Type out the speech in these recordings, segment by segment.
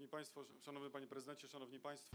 Państwo, Szanowny Panie Prezydencie, Szanowni Państwo.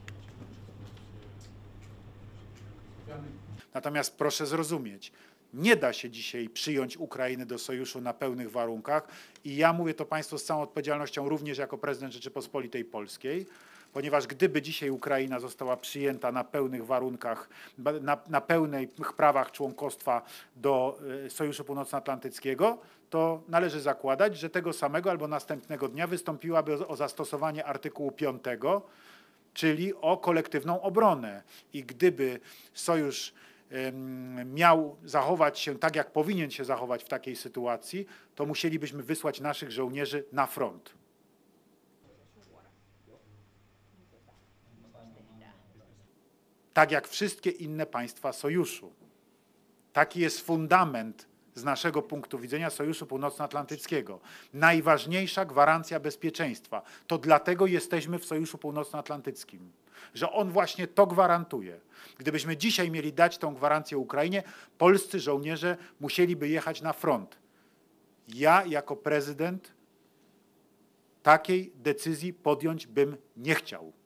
Natomiast proszę zrozumieć, nie da się dzisiaj przyjąć Ukrainy do sojuszu na pełnych warunkach i ja mówię to Państwu z całą odpowiedzialnością również jako prezydent Rzeczypospolitej Polskiej, ponieważ gdyby dzisiaj Ukraina została przyjęta na pełnych warunkach, na pełnych prawach członkostwa do Sojuszu Północnoatlantyckiego, to należy zakładać, że tego samego albo następnego dnia wystąpiłaby o zastosowanie artykułu 5, czyli o kolektywną obronę. I gdyby sojusz miał zachować się tak, jak powinien się zachować w takiej sytuacji, to musielibyśmy wysłać naszych żołnierzy na front. Tak jak wszystkie inne państwa sojuszu. Taki jest fundament z naszego punktu widzenia Sojuszu Północnoatlantyckiego. Najważniejsza gwarancja bezpieczeństwa. To dlatego jesteśmy w Sojuszu Północnoatlantyckim, że on właśnie to gwarantuje. Gdybyśmy dzisiaj mieli dać tą gwarancję Ukrainie, polscy żołnierze musieliby jechać na front. Ja jako prezydent takiej decyzji podjąć bym nie chciał.